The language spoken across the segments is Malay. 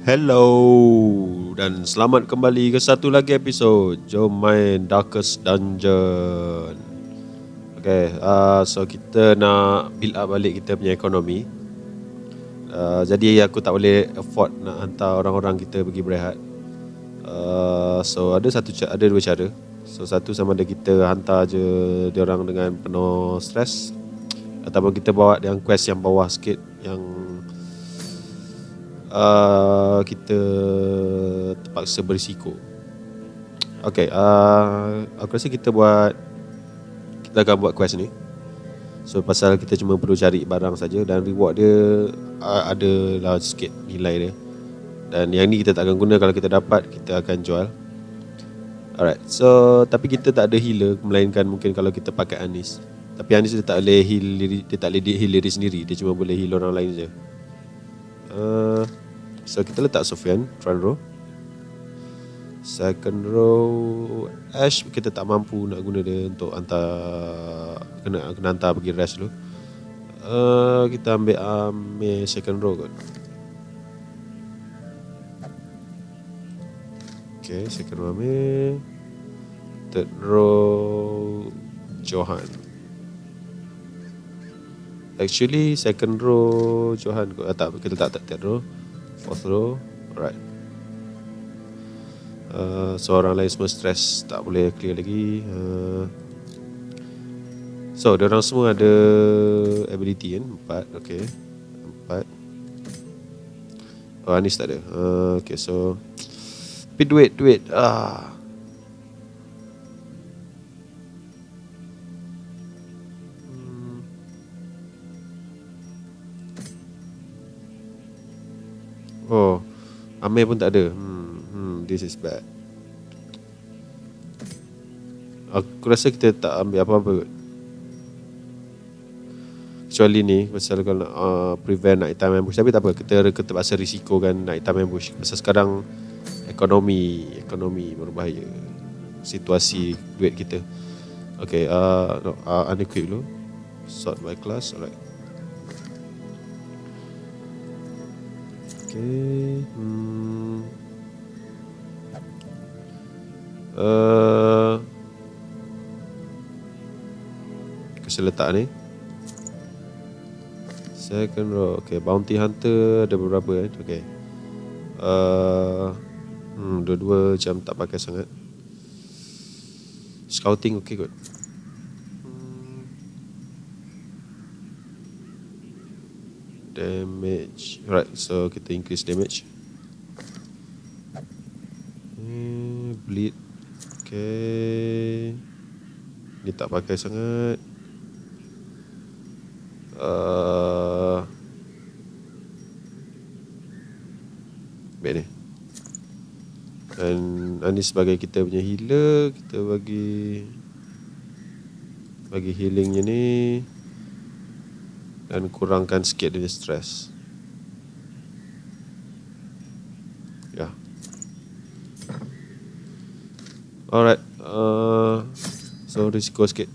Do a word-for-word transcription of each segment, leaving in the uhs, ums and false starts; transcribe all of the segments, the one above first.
Hello dan selamat kembali ke satu lagi episod Jom main Darkest Dungeon. Okay, uh, so kita nak build up balik kita punya ekonomi. uh, Jadi aku tak boleh afford nak hantar orang-orang kita pergi berehat. uh, So ada satu ada dua cara. So satu, sama ada kita hantar je diorang dengan penuh stres, ataupun kita bawa yang quest yang bawah sikit, yang Uh, kita terpaksa berisiko. Okay, uh, aku rasa kita buat Kita akan buat quest ni. So pasal kita cuma perlu cari barang saja, dan reward dia uh, ada lah sikit nilai dia. Dan yang ni kita tak akan guna. Kalau kita dapat, kita akan jual. Alright, so tapi kita tak ada healer, melainkan mungkin kalau kita pakai Anis. Tapi Anis dia tak boleh heal diri, Dia tak boleh heal diri sendiri. Dia cuma boleh heal orang lain je. uh, So kita letak Sophian front row. Second row Ash kita tak mampu nak guna dia untuk hantar, Kena, kena hantar pergi rest dulu. uh, Kita ambil ambil second row kot. Okay, second row ambil. Third row Johan. Actually second row Johan kot. Ah, tak, kita tak tak third row. Fourth row. Alright. uh, So orang lain semua stress, tak boleh clear lagi. uh, So diorang semua ada ability kan. Empat. Okay, empat. Oh, Anis tak ada. uh, Okay, so tapi duit Duit ah. Oh, Amir pun tak ada. hmm, hmm, This is bad. Aku rasa kita tak ambil apa-apa kot, kecuali ni pasal kalau nak uh, prevent night time ambush. Tapi tak apa, kita, kita terpaksa risiko kan night time ambush. Pasal sekarang Ekonomi Ekonomi berbahaya, situasi duit kita. Okay, uh, no, uh, unequip dulu. Sort by class. Alright. Okay. Hmm. Uh, Kasi letak ni second row. Okay, bounty hunter ada beberapa kan. Okay. Uh, hmm, dua-dua macam tak pakai sangat. Scouting okay kot. Damage. Right, so kita increase damage. hmm, Bleed. Okay, ni tak pakai sangat. uh, Baik ni. Dan Anis sebagai kita punya healer, kita bagi Bagi healingnya ni, dan kurangkan sikit dia stres. Ya. Yeah. Alright. uh, So risiko sikit.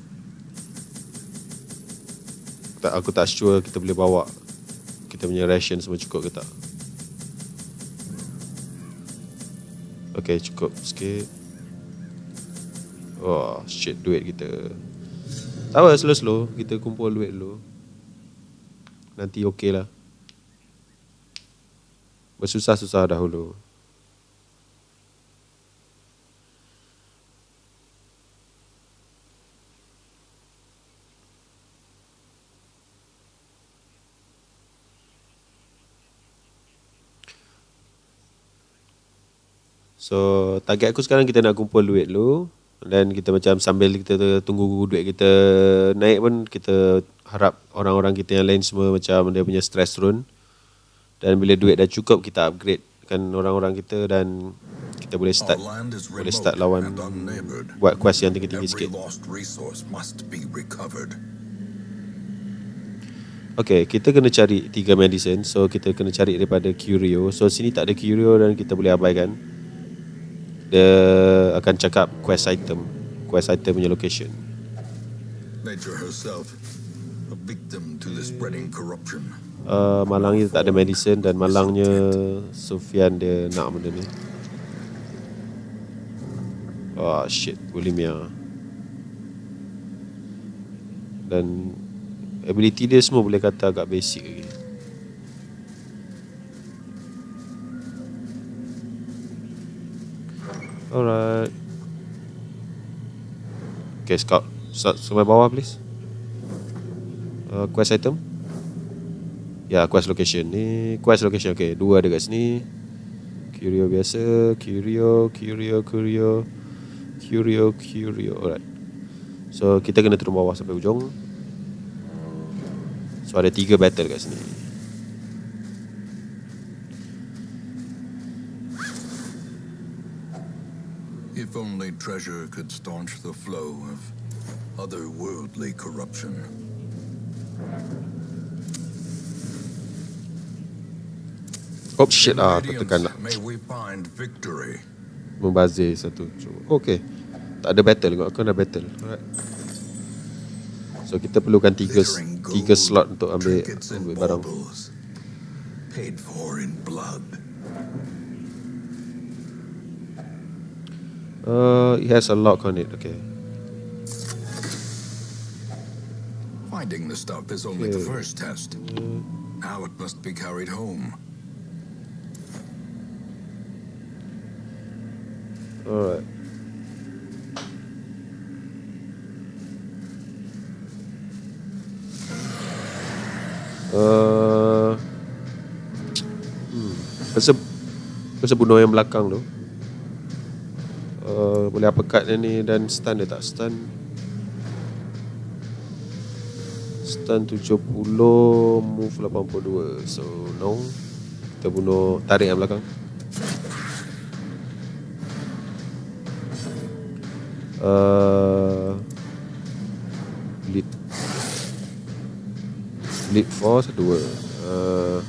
tak, Aku tak sure kita boleh bawa kita punya ration semua cukup ke tak. Okay, cukup sikit. Oh shit, duit kita. Tak apa, slow-slow kita kumpul duit dulu. Nanti okey lah. Bersusah-susah dahulu. So target aku sekarang kita nak kumpul duit dulu. Dan kita macam sambil kita tunggu duit kita naik pun, kita harap orang-orang kita yang lain semua macam dia punya stress turun. Dan bila duit dah cukup, kita upgrade kan orang-orang kita, dan kita boleh start boleh start lawan, buat quest yang tinggi-tinggi sikit. Okay, kita kena cari tiga medicine. So kita kena cari daripada Curio. So sini tak ada Curio dan kita boleh abaikan. Dia akan cakap quest item, quest item punya location. Nature herself, a victim to the spreading corruption. uh, malangnya tak ada medicine dan malangnya Sophian dia nak benda ni. Oh shit, bulimia. Dan ability dia semua boleh kata agak basic lagi. Alright. Okay, scout. Sampai bawah please. uh, Quest item. Ya, yeah, quest location. Ni quest location. Okay, dua ada kat sini. Curio biasa. Curio, Curio, Curio, Curio, Curio. Alright. So kita kena turun bawah sampai ujung. So ada tiga battle kat sini. If only treasure could staunch the flow of otherworldly corruption. Oh shit lah, aku tekan lah. May we find victory. Membazir satu. Okay, tak ada battle kot. Aku nak battle. Alright. So kita perlukan tiga tiga slot untuk ambil, ambil barang. Paid for in blood. Uh, it has a lock on it. Okay. Finding the stuff is only okay. the first test. Uh, Now it must be carried home. Alright. Uh, hmm. Pasal Pasal bunuh yang belakang tu. Uh, boleh uppercut dia ni dan stun dia tak stun. Stun tujuh puluh, move lapan puluh dua. So no. Kita bunuh, tarik yang belakang. Uh, lead Lead force dua. uh,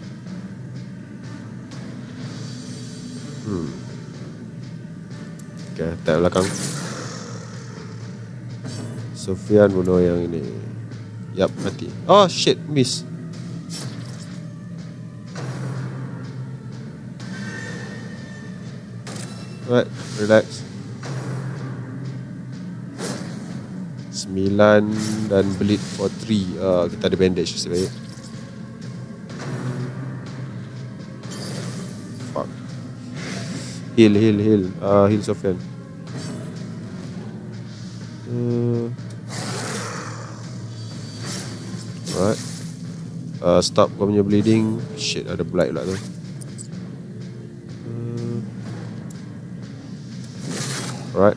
Hmm Okay, tap belakang. Sophian bunuh yang ini. Yap, mati. Oh shit, miss. Alright, relax. Sembilan dan bleed for three. uh, Kita ada bandage sebaik. Fuck. Heal, heal, heal. uh, Heal Sophian. uh, Alright. uh, Stop kau punya bleeding. Shit, ada blight pula tu. uh, Alright.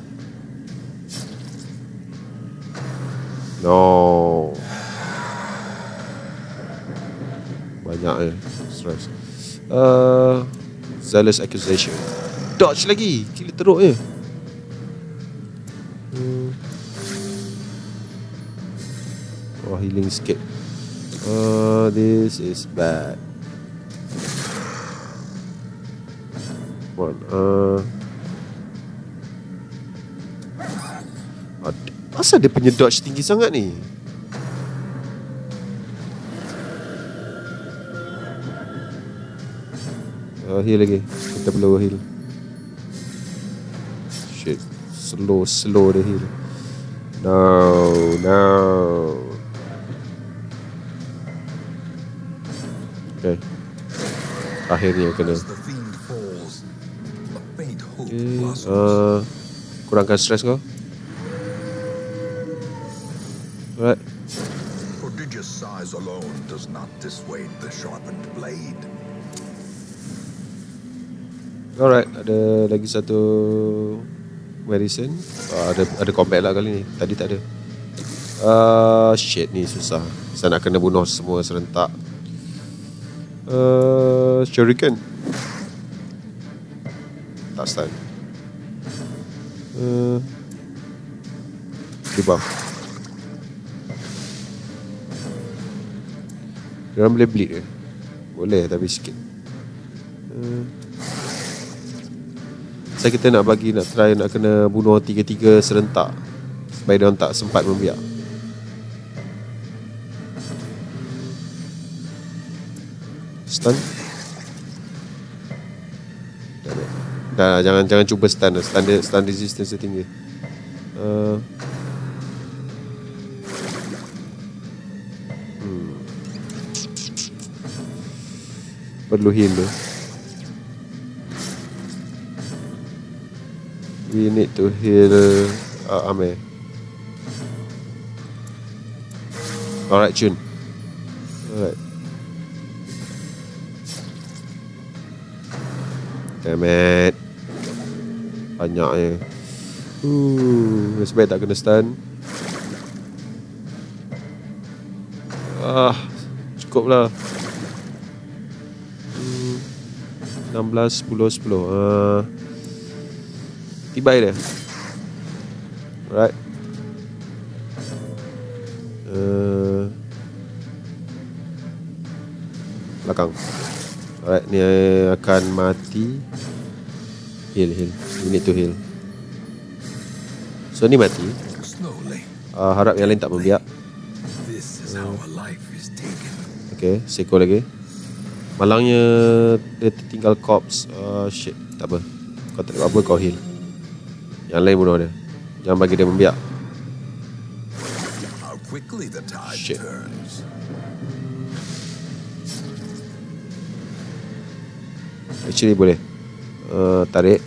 No. Banyak eh. Stress. uh, Zealous accusation. Dodge lagi. Gila teruk je. hmm. Oh, healing sikit. uh, This is bad. Come on. uh, Asal dia punya dodge tinggi sangat ni? uh, Heal lagi. Kita perlu heal. Shit. Slow, slow dia heal. No, no. Okay. Akhirnya kena. Okay. uh, Kurangkan stress kau. Alright. Prodigious size alone does not dissuade the sharpened blade. Alright, ada lagi satu medicine. uh, Ada ada combat lah kali ni. Tadi tak ada. uh, Shit, ni susah. Saya nak kena bunuh semua serentak. uh, Shuriken. Tak stun. uh, Debuff. Diorang boleh bleed ke? Boleh, tapi sikit. uh, Saya kita nak bagi, nak try, nak kena bunuh tiga-tiga serentak supaya diorang tak sempat membiak. Stun. Dah, jangan jangan cuba stun. Stun dia, stun resistance dia tinggi. Uh, hmm. Perlu heal tu. We need to heal uh, Ame. Alright, Chun. Alright. Damn it. Banyaknya. Uh, nasib baik tak kena stun. Ah, cukup lah. Hmm, enam belas, sepuluh, sepuluh. Ah. Tibai dia. Alright. Uh, belakang. Alright, ni akan mati. Heal, heal. We need to heal. So ni mati. Uh, harap yang lain tak membiak. Uh. Okay, seko lagi. Malangnya dia tertinggal corpse. Uh, shit, tak apa. Kau tak ada apa, kau heal. Yang lain bunuh dia. Jangan bagi dia membiak. Shit. Actually boleh. Uh, tarik.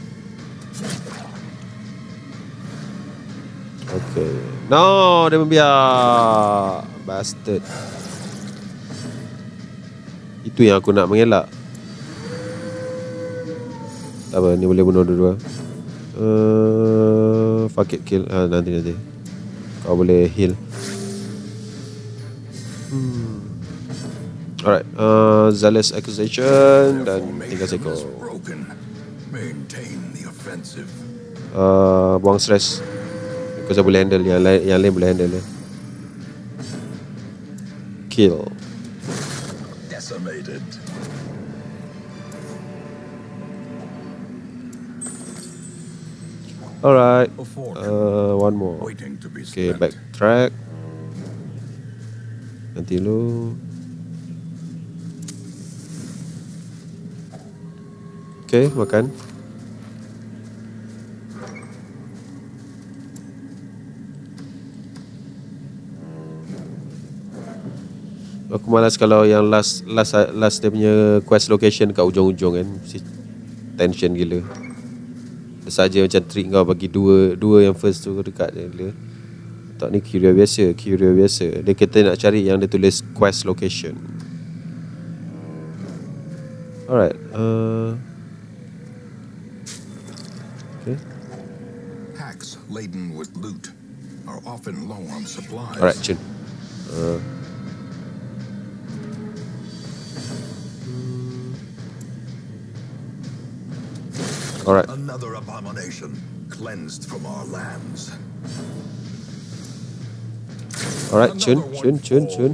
Okay. No, dia membiak. Bastard. Itu yang aku nak mengelak. Tak apa, ni boleh bunuh dua-dua. Uh, fuck it, kill. Ah, nanti nanti. Kau boleh heal. Hmm. Alright, uh, Zealous Accusation dan tinggal seko. Uh, buang stress. Kau saya boleh handle, yang lain, yang lain boleh handle dia. Kill. Decimated. Alright, uh, one more. Okay, backtrack. Nanti lu. Okay, makan. Aku malas kalau yang last last last dia punya quest location kat ujung-ujung kan. Mesti tension gila. Saja macam trick kau bagi dua dua yang first tu dekat dia gila. Tak ni curio biasa, curio biasa. Dia kata nak cari yang dia tulis quest location. Alright, uh okay. Packs laden with loot are often low on supplies. Alright, Chin. Uh Alright. Another abomination cleansed from our lands. Alright, Chun, Chun, Chun, Chun.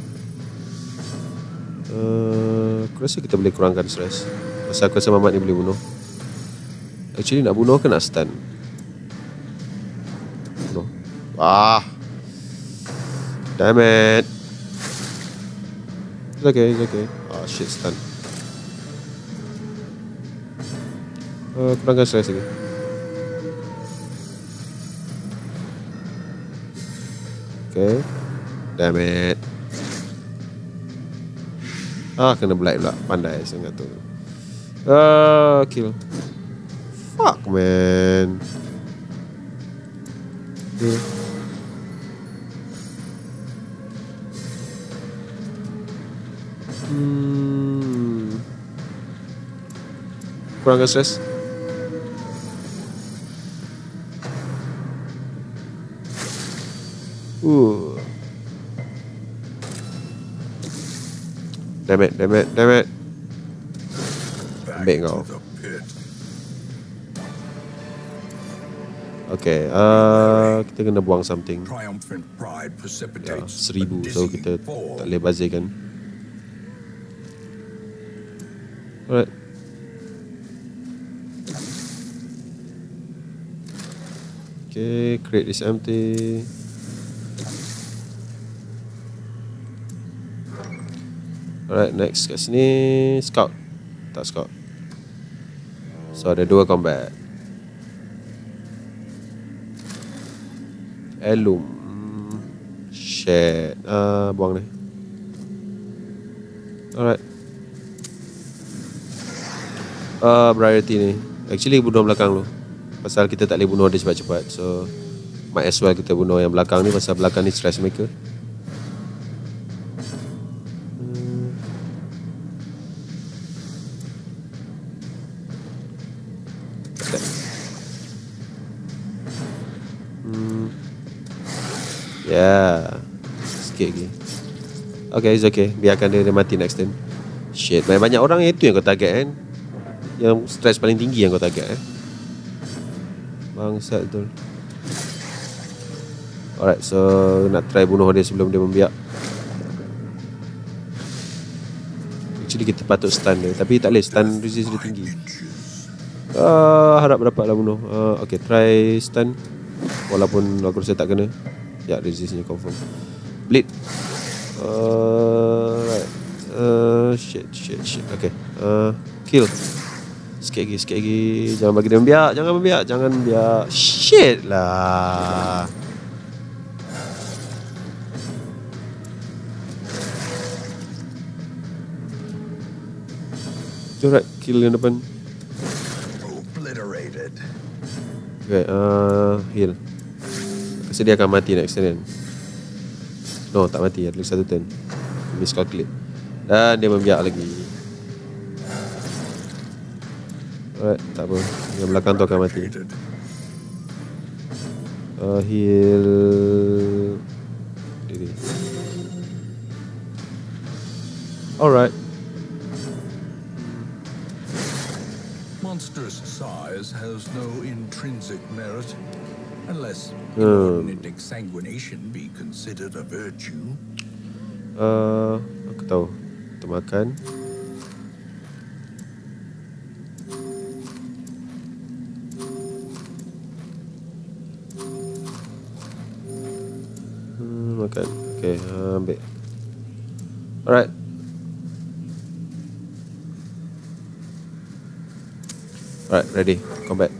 Uh, aku rasa kita boleh kurangkan stress. Pasal aku rasa Mamat ni boleh bunuh. Actually nak bunuh ke nak stun? Bunuh. Ah. Damn it. It's okay, it's okay. Ah, shit, stun. Uh, kurangkan stress lagi. Okay. Damn it. Ah, kena blight pula. Pandai sangat tu. Ah, kill. Fuck, man. Okay. Hmm. Kurangkan stress. Uh. Damn it, damn it, damn it. Ambil kau. Okay, uh, kita kena buang something. Ya, seribu, so kita tak boleh bazirkan. Alright. Okay, create this empty. Alright, next kat sini scout. Tak scout. So ada dua combat. Heirloom. Shit. uh, Buang ni. Alright. uh, Priority ni actually bunuh belakang tu, pasal kita tak boleh bunuh dia cepat-cepat. So might as well kita bunuh yang belakang ni, pasal belakang ni stress maker. Ya, yeah. Sikit lagi. Okay, it's okay. Biarkan dia, dia mati next turn. Shit, banyak orang yang itu yang kau target kan. Yang stress paling tinggi yang kau target eh. Bangsat betul. Alright, so nak try bunuh dia sebelum dia membiak. Actually kita patut stun dia, tapi tak boleh, stun resist dia tinggi. uh, Harap dapatlah bunuh. uh, Okay, try stun. Walaupun aku rasa tak kena. Ya, resistnya confirm. Bleed. uh, Right. uh, Shit, shit, shit. Okay, uh, kill. Sikit lagi, sikit lagi. Jangan bagi dia membiak, jangan membiak, jangan membiak. Shit lah. Alright, kill yang depan. Okay, uh, heal. Kasi dia akan mati next turn. No, tak mati, ada lagi satu turn. Miscalculate. Dan dia membiak lagi. Alright, tak apa. Yang belakang tu akan mati. uh, Heal diri. Alright. Monstrous size has no intrinsic merit, unless Hmm. inordinate exsanguination be considered a virtue. Uh, aku tahu. Kita makan. Hmm, makan. Okay, uh, ambil. Alright. Alright, ready. Combat.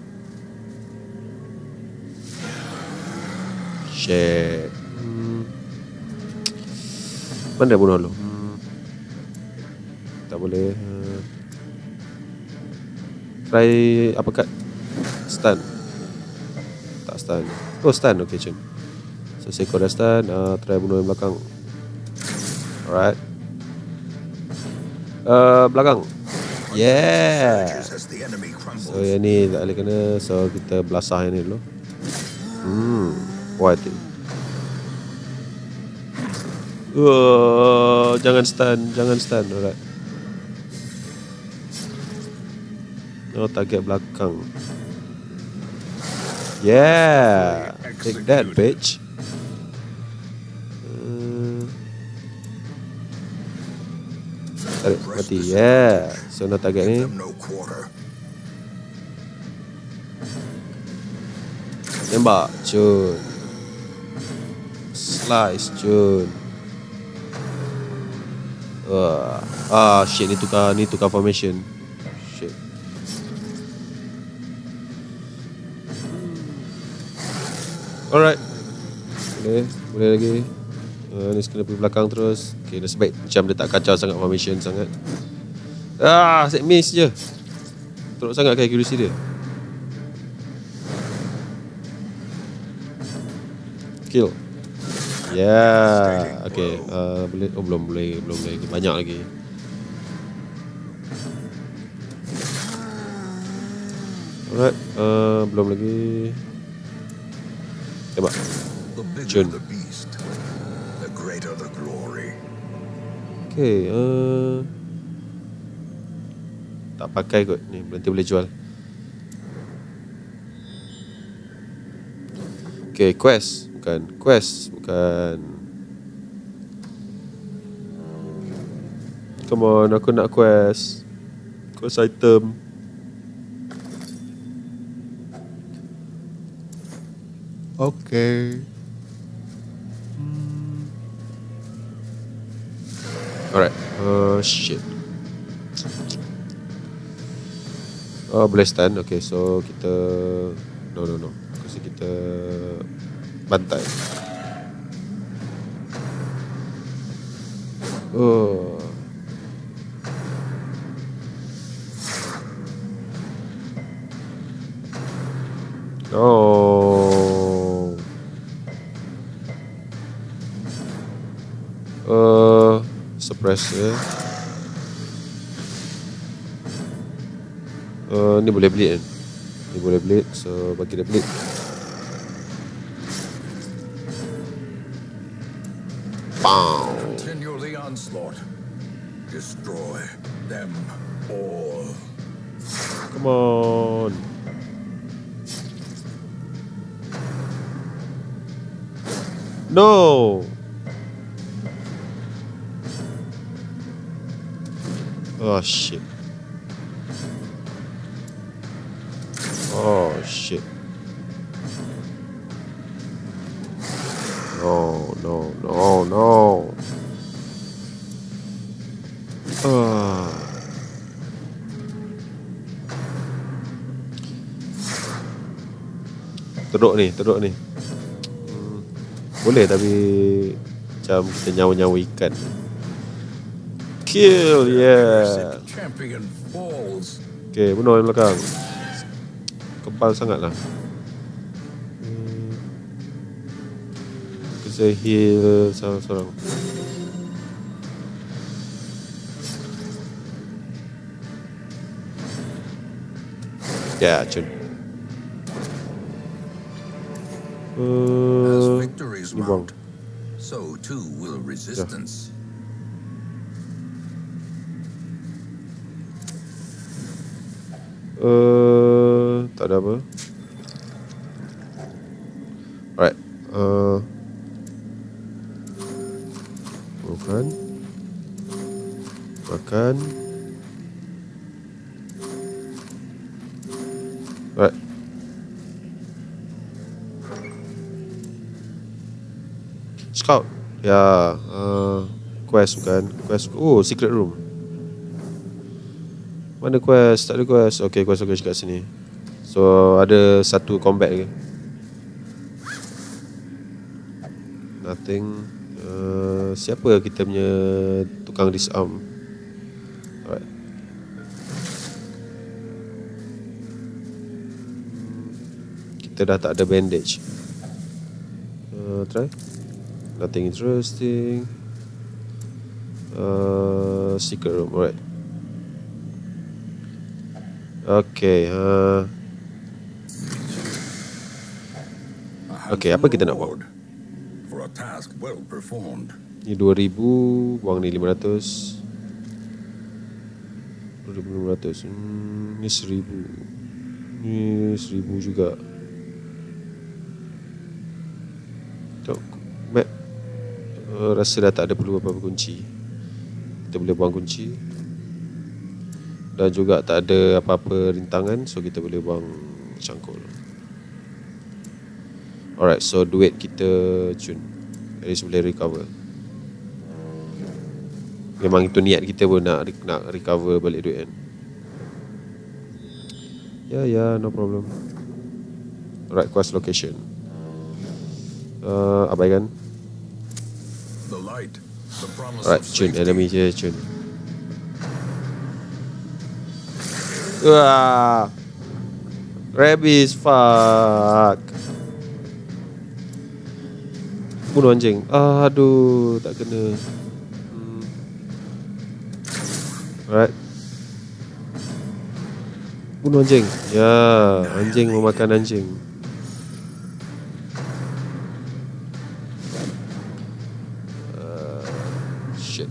Shit. Hmm. Mana dia bunuh lu? Hmm. Tak boleh. Uh. Try uppercut. Stun. Tak stun. Oh, stun. Okay, Chen. So, Seiko dah stun. Uh, try bunuh yang belakang. Alright. Uh, belakang. Yeah. So yang ni tak boleh kena. So kita belasah yang ni dulu. Hmm, what it? Uh, jangan stun, jangan stun. Alright. Oh, target belakang. Yeah, take that, bitch. Uh, tarik, mati. Yeah. So nak target ni. Tembak, cun. Slice, cun. Wah. Ah, shit, ni tukar, ni tukar formation. Shit. Alright. Boleh, boleh lagi. Uh, ni kena pergi belakang terus. Okay, dah sebaik macam dia tak kacau sangat formation sangat. Ah, set miss je. Teruk sangat ke accuracy dia. Kill. Yeah. Okay, uh, boleh. Oh, belum boleh, belum boleh. Banyak lagi. Alright, uh, belum lagi. Tembak. Cun. Okay, uh, tak pakai kot ni, nanti boleh jual. Okay, quest. Bukan, quest. Bukan. Come on, aku nak quest. Quest item. Okay. Hmm. Alright. Uh, shit. Oh, boleh stun. Okay, so kita... No, no, no. Kasi kita... bantai. Oh. Oh. Uh, suppressor. Uh, ni boleh bleed kan? Ni boleh bleed, so bagi dia bleed. Pow. Continue the onslaught. Destroy them all. Come on. No. Oh shit. Oh shit. No, no, no, no. Ah. Teruk ni, teruk ni. Hmm. Boleh tapi macam kita nyawa-nyawa ikan. Kill, yeah. Champion falls. Okay, bunuh yang belakang. Kebal sangat lah. Hmm. Kita heal seorang-seorang. Ya, yeah, cun. As Uh, victories mount, so too will resistance. Uh, tak ada apa. Alright. Uh, makan. Makan. Alright. Scout. Ya. Uh, quest bukan. Quest. Oh, secret room. Mana quest? Tak ada quest. Okay, quest aku kat sini. So, ada satu combat ke? Nothing. Uh, siapa kita punya tukang disarm? Alright. Kita dah tak ada bandage. Uh, try. Nothing interesting. Uh, secret room. Alright. Okay. Uh, okay, apa kita nak buat? For a task well performed. Ni dua ribu, buang ni lima ratus. dua ribu lima ratus. Hmm, ni seribu. Ni seribu juga. Tok map. Uh, rasa dah tak ada perlu apa-apa kunci. Kita boleh buang kunci. Dan juga tak ada apa-apa rintangan, so kita boleh buang cangkul. Alright, so duit kita cun. At least boleh recover. Memang itu niat kita pun nak nak recover balik duit kan. Ya, yeah, ya, yeah, no problem. Alright, quest location. Uh, abaikan. The light, the promise Alright, of cun, safety. enemy je cun. Wah. Rabies, fuck. Bunuh anjing. Aduh, tak kena. Hmm. Alright. Bunuh anjing. Ya, anjing memakan anjing. Uh, shit.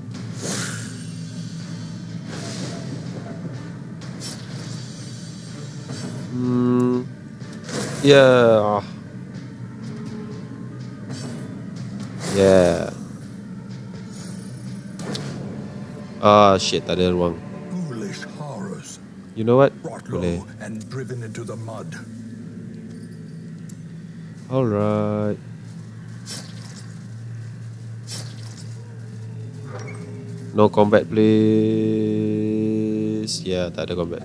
Hmm. Yeah. Yeah. Ah, shit, tak ada ruang. Foolish horrors, You know what? brought Boleh. low and driven into the mud. Alright. No combat please. Ya, yeah, tak ada combat.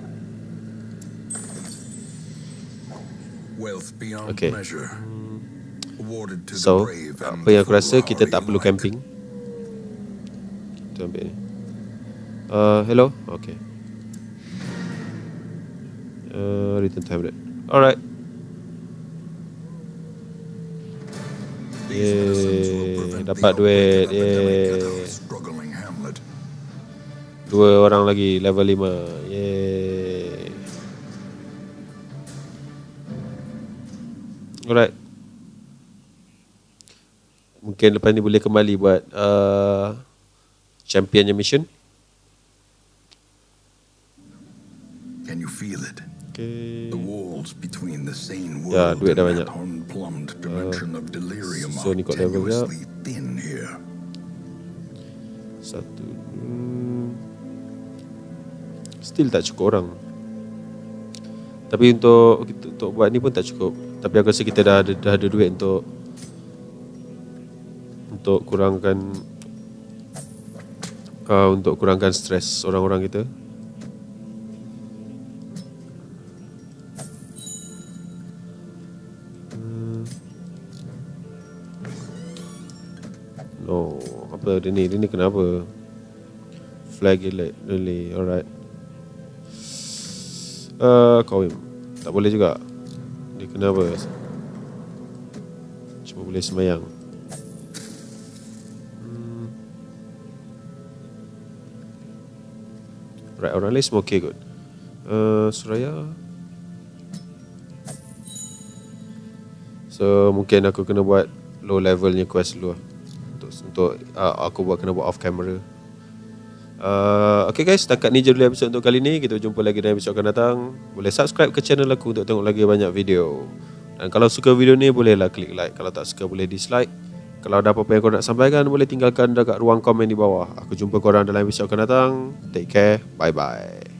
Wealth beyond Okay. measure. Awarded to So, the brave and apa yang aku rasa Fullari kita tak perlu alike. camping. Kita ambil ni. Uh, hello? Okay. Uh, return to Hamlet. Alright. These medicines will Yeay, prevent the dapat outbreak duit. of epidemic at Yeay. our struggling hamlet. Dua orang lagi level lima. Yeay. Alright. Mungkin lepas ni boleh kembali buat uh, championnya mission. Can you feel it? Okay. The walls between the sane world Ya, duit dah and banyak. that unplumbed dimension of delirium so ni are kot level dia. tenuously thin here. Satu. Hmm. Still tak cukup orang. Tapi untuk kita, untuk buat ni pun tak cukup. Tapi aku rasa kita dah ada, dah ada duit untuk untuk kurangkan uh, untuk kurangkan stres orang-orang kita. Hmm. No, apa dia ni? Dia ni kenapa? Flag elite really. Alright. Uh, Kawim. Tak boleh juga. Dia kenapa? Cuma boleh semayang. Hmm. Right, orang lain semua okay kot. Uh, Suraya. So mungkin aku kena buat low levelnya quest dulu lah. Untuk, untuk uh, aku buat kena buat off camera. Uh, okay guys, setakat ni je dulu episod untuk kali ni. Kita jumpa lagi dalam episod akan datang. Boleh subscribe ke channel aku untuk tengok lagi banyak video. Dan kalau suka video ni, bolehlah klik like. Kalau tak suka, boleh dislike. Kalau ada apa-apa yang kau nak sampaikan, boleh tinggalkan dekat ruang komen di bawah. Aku jumpa korang dalam episod akan datang. Take care, bye bye.